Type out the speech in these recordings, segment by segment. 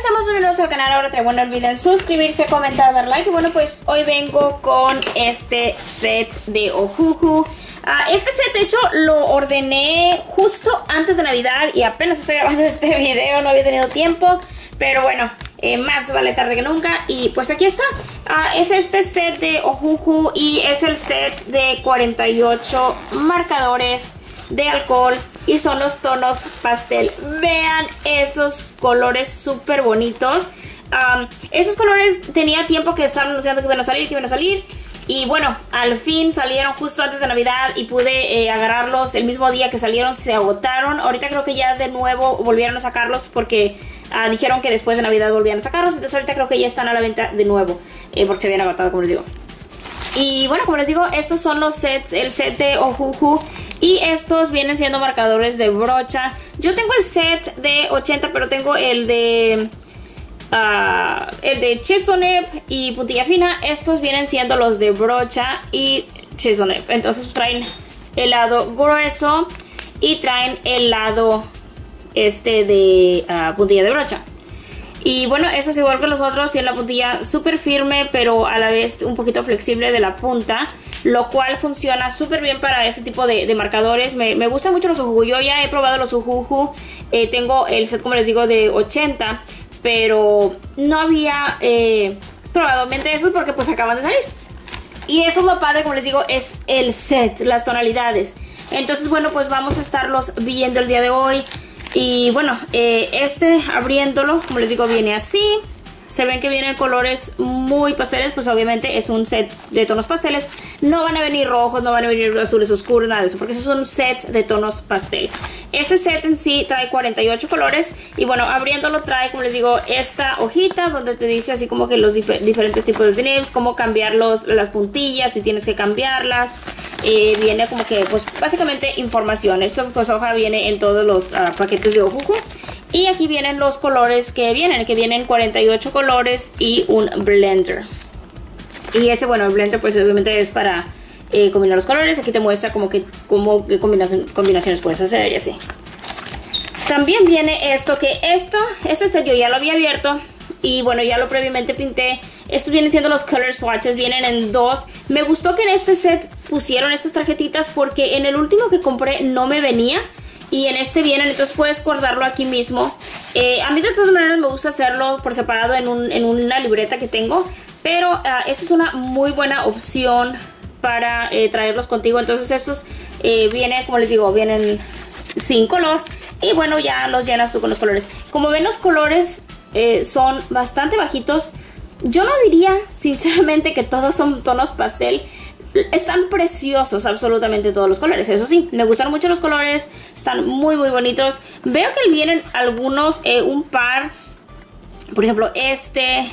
estamos bienvenidos al canal. Ahora no olviden suscribirse, comentar, dar like. Y bueno, pues hoy vengo con este set de Ohuhu. Este set de hecho lo ordené justo antes de Navidad y apenas estoy grabando este video, no había tenido tiempo. Pero bueno, más vale tarde que nunca. Y pues aquí está. Es este set de Ohuhu y es el set de 48 marcadores de alcohol y son los tonos pastel. Vean esos colores súper bonitos. Esos colores tenía tiempo que estaban anunciando que iban a salir, y bueno, al fin salieron justo antes de Navidad y pude agarrarlos el mismo día que salieron. Se agotaron. Ahorita creo que ya de nuevo volvieron a sacarlos porque dijeron que después de Navidad volvían a sacarlos. Entonces ahorita creo que ya están a la venta de nuevo porque se habían agotado, como les digo. Y bueno, como les digo, estos son los sets, el set de Ohuhu. Y estos vienen siendo marcadores de brocha. Yo tengo el set de 80, pero tengo el de Chisonep y puntilla fina. Estos vienen siendo los de brocha y Chisonep. Entonces traen el lado grueso y traen el lado de puntilla de brocha. Y bueno, eso es igual que los otros. Tiene la puntilla súper firme, pero a la vez un poquito flexible de la punta, lo cual funciona súper bien para este tipo de marcadores. Me gustan mucho los Ohuhu. Yo ya he probado los Ohuhu. Tengo el set, como les digo, de 80, pero no había probado esos porque pues acaban de salir. Y eso es lo padre, como les digo, es el set, las tonalidades. Entonces bueno, pues vamos a estarlos viendo el día de hoy. Y bueno, abriéndolo, como les digo, viene así. Se ven que vienen colores muy pasteles, pues obviamente es un set de tonos pasteles. No van a venir rojos, no van a venir azules oscuros, nada de eso, porque eso es un set de tonos pastel. Este set en sí trae 48 colores. Y bueno, abriéndolo trae, como les digo, esta hojita donde te dice así como que los diferentes tipos de nails, cómo cambiar las puntillas, si tienes que cambiarlas. Viene como que, pues básicamente información. Esto pues hoja viene en todos los paquetes de Ohuhu. Y aquí vienen los colores que vienen 48 colores y un blender. Y ese, bueno, el blender pues obviamente es para combinar los colores. Aquí te muestra como que qué combinaciones puedes hacer y así. También viene este set yo ya lo había abierto. Y bueno, ya lo previamente pinté. Estos vienen siendo los color swatches, vienen en dos. Me gustó que en este set pusieron estas tarjetitas porque en el último que compré no me venía. Y en este vienen, entonces puedes guardarlo aquí mismo. A mí de todas maneras me gusta hacerlo por separado en una libreta que tengo. Pero esta es una muy buena opción para traerlos contigo. Entonces estos vienen, como les digo, vienen sin color. Y bueno, ya los llenas tú con los colores. Como ven, los colores son bastante bajitos. Yo no diría sinceramente que todos son tonos pastel. Están preciosos absolutamente todos los colores. Eso sí, me gustan mucho los colores. Están muy muy bonitos. Veo que vienen algunos, un par. Por ejemplo, este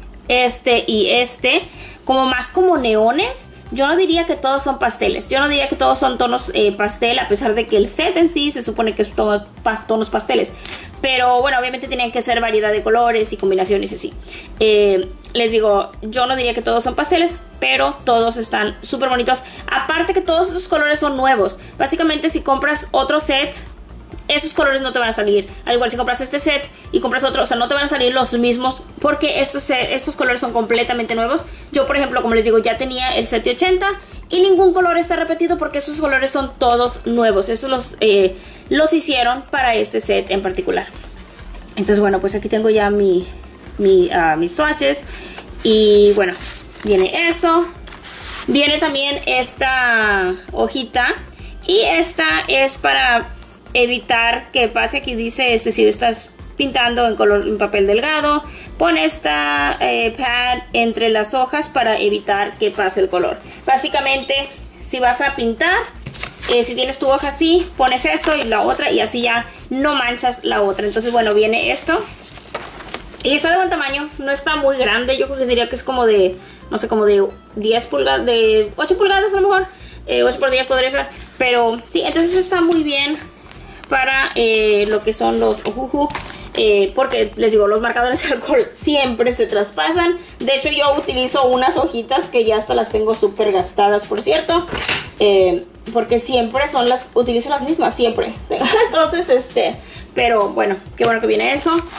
y como más como neones. Yo no diría que todos son pasteles. Yo no diría que todos son tonos pastel, a pesar de que el set en sí se supone que es tonos pasteles. Pero bueno, obviamente tenían que ser variedad de colores y combinaciones y así. Les digo, yo no diría que todos son pasteles, pero todos están súper bonitos. Aparte que todos esos colores son nuevos. Básicamente si compras otro set, esos colores no te van a salir. Al igual si compras este set y compras otro, o sea, no te van a salir los mismos porque estos colores son completamente nuevos. Yo, por ejemplo, como les digo, ya tenía el set de 80 y ningún color está repetido porque esos colores son todos nuevos. Estos los hicieron para este set en particular. Entonces, bueno, pues aquí tengo ya mis swatches. Y bueno, viene eso. Viene también esta hojita. Y esta es para evitar que pase. Aquí dice, si estás pintando en papel delgado, pon esta pad entre las hojas para evitar que pase el color. Básicamente, si vas a pintar, si tienes tu hoja así, pones esto y la otra y así ya no manchas la otra. Entonces, bueno, viene esto. Y está de buen tamaño, no está muy grande. Yo creo que diría que es como de, no sé, como de 10 pulgadas, de 8 pulgadas a lo mejor. 8 por 10 podría ser. Pero sí, entonces está muy bien para lo que son los Ohuhu. Porque les digo, los marcadores de alcohol siempre se traspasan. De hecho, yo utilizo unas hojitas que ya hasta las tengo súper gastadas, por cierto. Porque siempre utilizo las mismas, siempre. Entonces, pero bueno, qué bueno que viene eso.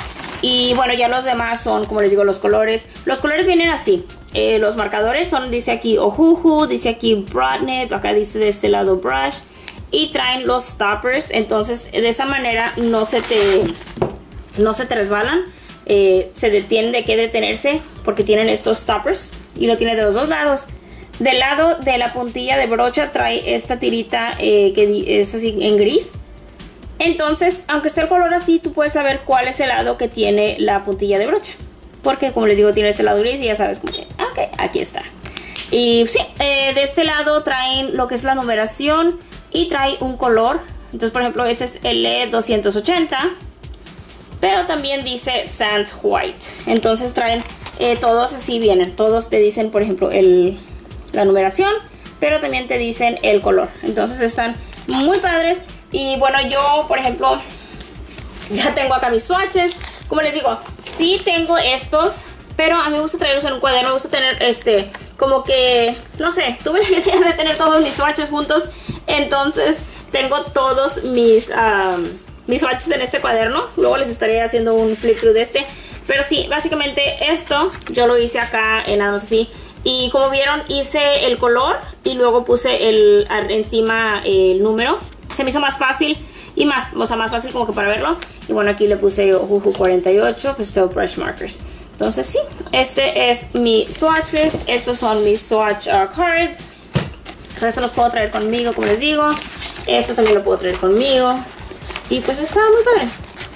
Y bueno, ya los demás son, como les digo, los colores. Los colores vienen así. Los marcadores son, dice aquí Ohuhu, dice aquí Broadnip, acá dice de este lado Brush. Y traen los stoppers, entonces de esa manera no se te resbalan. Se detienen, de qué detenerse, porque tienen estos stoppers. Y lo tiene de los dos lados. Del lado de la puntilla de brocha trae esta tirita que es así en gris. Entonces, aunque esté el color así, tú puedes saber cuál es el lado que tiene la puntilla de brocha. Porque, como les digo, tiene este lado gris y ya sabes como que, ok, aquí está. Y sí, de este lado traen lo que es la numeración y trae un color. Entonces, por ejemplo, este es L280, pero también dice Sand White. Entonces traen, todos así vienen. Todos te dicen, por ejemplo, la numeración, pero también te dicen el color. Entonces están muy padres. Y bueno, yo, por ejemplo, ya tengo acá mis swatches. Como les digo, sí tengo estos, pero a mí me gusta traerlos en un cuaderno. Me gusta tener como que, no sé, tuve la idea de tener todos mis swatches juntos. Entonces tengo todos mis swatches en este cuaderno. Luego les estaré haciendo un flip through de este. Pero sí, básicamente esto yo lo hice acá en nada más así. Y como vieron, hice el color y luego puse encima el número. Se me hizo más fácil y más fácil como que para verlo. Y bueno, aquí le puse Ohuhu 48 Pastel Brush Markers. Entonces sí, este es mi swatch list. Estos son mis swatch cards. Entonces estos los puedo traer conmigo, como les digo. Esto también lo puedo traer conmigo. Y pues está muy padre.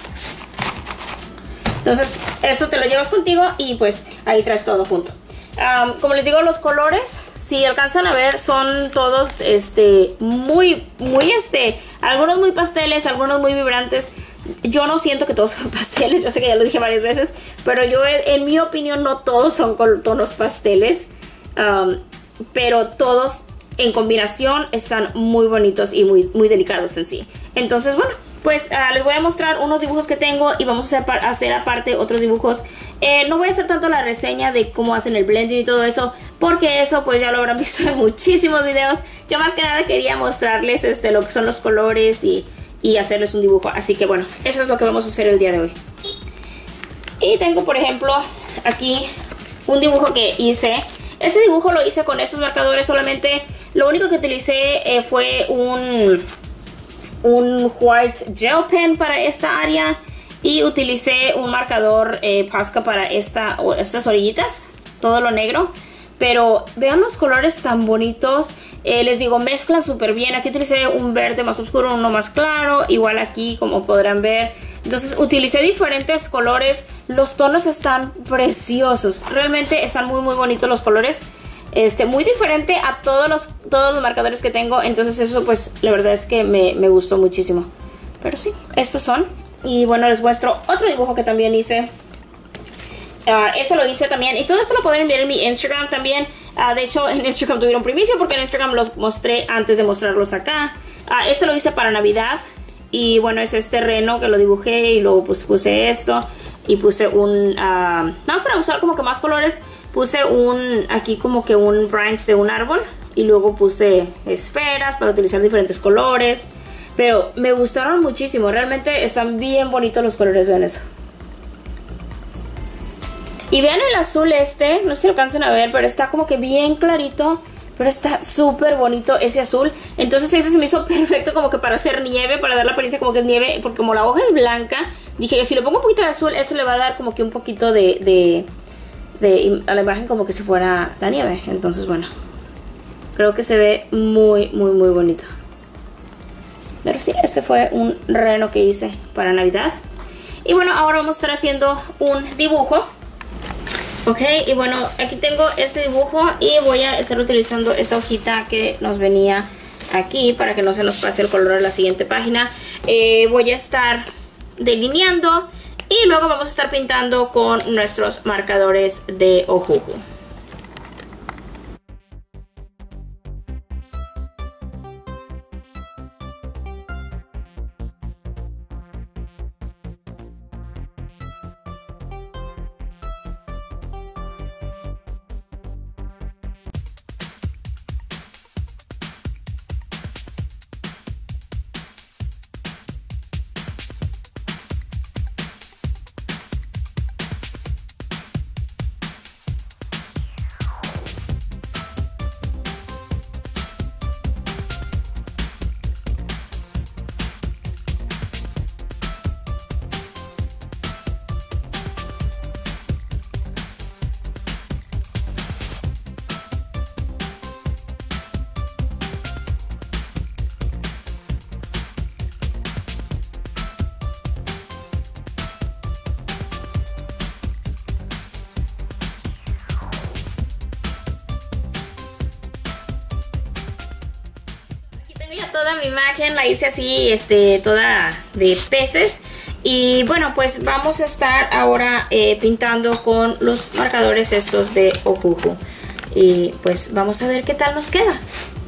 Entonces esto te lo llevas contigo y pues ahí traes todo junto. Como les digo, los colores, si alcanzan a ver, son todos algunos muy pasteles, algunos muy vibrantes. Yo no siento que todos son pasteles, yo sé que ya lo dije varias veces, pero yo, en mi opinión, no todos son con tonos pasteles, pero todos en combinación están muy bonitos y muy delicados en sí. Entonces, bueno, pues les voy a mostrar unos dibujos que tengo y vamos a hacer aparte otros dibujos. No voy a hacer tanto la reseña de cómo hacen el blending y todo eso, porque eso pues ya lo habrán visto en muchísimos videos. Yo más que nada quería mostrarles lo que son los colores y hacerles un dibujo. Así que bueno, eso es lo que vamos a hacer el día de hoy. Y tengo, por ejemplo, aquí un dibujo que hice. Este dibujo lo hice con estos marcadores solamente. Lo único que utilicé fue un white gel pen para esta área. Y utilicé un marcador Posca para estas orillitas. Todo lo negro. Pero vean los colores tan bonitos. Les digo, mezclan súper bien. Aquí utilicé un verde más oscuro, uno más claro. Igual aquí, como podrán ver. Entonces utilicé diferentes colores. Los tonos están preciosos. Realmente están muy bonitos los colores. Muy diferente a todos los marcadores que tengo. Entonces eso pues la verdad es que me gustó muchísimo. Pero sí, estos son. Y bueno, les muestro otro dibujo que también hice. Este lo hice también. Y todo esto lo pueden ver en mi Instagram también. De hecho, en Instagram tuvieron primicia porque en Instagram los mostré antes de mostrarlos acá. Este lo hice para Navidad. Y bueno, es este reno que lo dibujé y luego pues puse esto. Y puse un... no, para usar como que más colores. Puse aquí como que un branch de un árbol. Y luego puse esferas para utilizar diferentes colores. Pero me gustaron muchísimo. Realmente están bien bonitos los colores. Vean eso. Y vean el azul no sé si alcanzan a ver, pero está como que bien clarito. Pero está súper bonito ese azul. Entonces ese se me hizo perfecto como que para hacer nieve, para dar la apariencia como que es nieve. Porque como la hoja es blanca, dije yo, si le pongo un poquito de azul, eso le va a dar como que un poquito a la imagen como que si fuera la nieve. Entonces bueno, creo que se ve muy bonito. Pero sí, este fue un reno que hice para Navidad. Y bueno, ahora vamos a estar haciendo un dibujo. Ok, y bueno, aquí tengo este dibujo y voy a estar utilizando esta hojita que nos venía aquí para que no se nos pase el color a la siguiente página. Voy a estar delineando y luego vamos a estar pintando con nuestros marcadores de Ohuhu. Ya toda mi imagen la hice así, toda de peces. Y bueno, pues vamos a estar ahora pintando con los marcadores estos de Ohuhu. Y pues vamos a ver qué tal nos queda.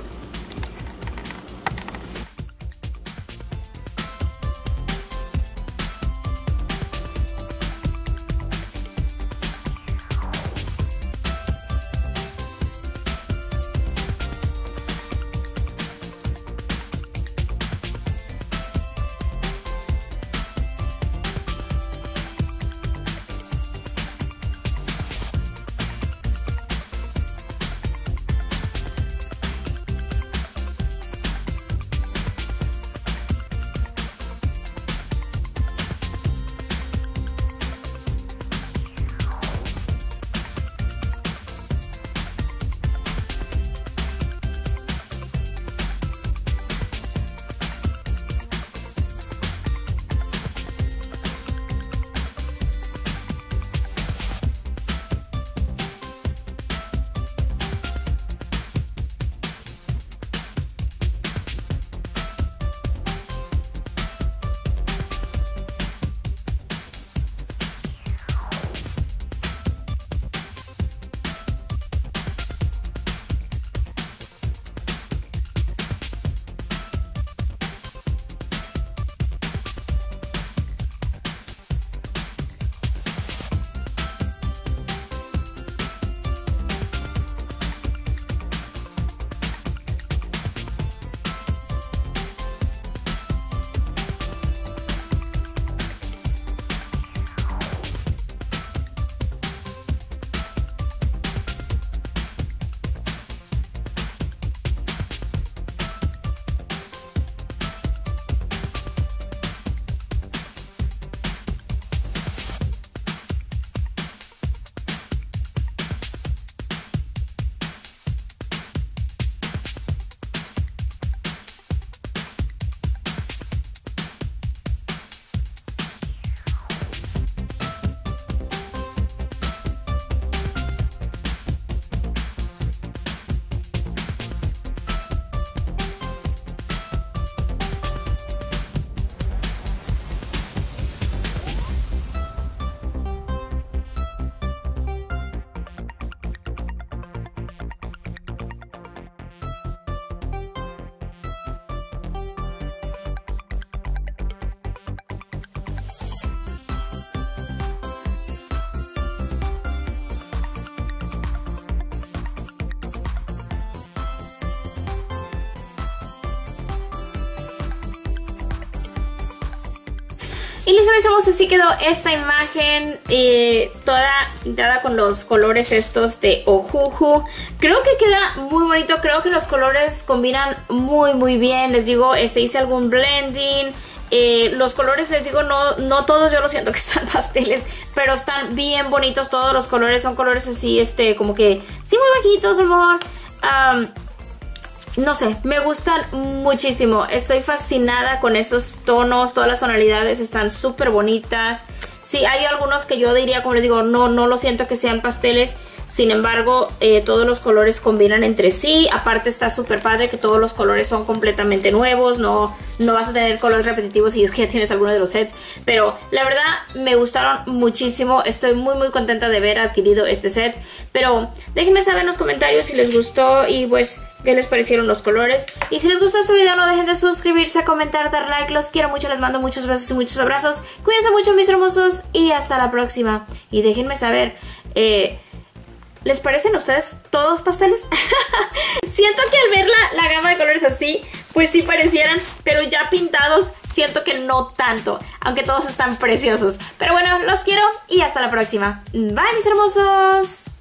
Y listo, mis hermosos, así quedó esta imagen toda dada con los colores estos de Ohuhu. Creo que queda muy bonito, creo que los colores combinan muy bien. Les digo, hice algún blending. Los colores, les digo, no todos yo lo siento que están pasteles, pero están bien bonitos. Todos los colores son colores así, como que sí, muy bajitos, amor. No sé, me gustan muchísimo. Estoy fascinada con estos tonos. Todas las tonalidades están súper bonitas. Sí, hay algunos que yo diría, como les digo, no lo siento que sean pasteles. Sin embargo, todos los colores combinan entre sí. Aparte está súper padre que todos los colores son completamente nuevos. No vas a tener colores repetitivos si es que ya tienes alguno de los sets. Pero la verdad me gustaron muchísimo. Estoy muy contenta de haber adquirido este set. Pero déjenme saber en los comentarios si les gustó y pues qué les parecieron los colores. Y si les gustó este video no dejen de suscribirse, comentar, dar like. Los quiero mucho, les mando muchos besos y muchos abrazos. Cuídense mucho, mis hermosos, y hasta la próxima. Y déjenme saber... ¿les parecen a ustedes todos pasteles? Siento que al ver la gama de colores así, pues sí parecieran, pero ya pintados siento que no tanto, aunque todos están preciosos. Pero bueno, los quiero y hasta la próxima. Bye, mis hermosos.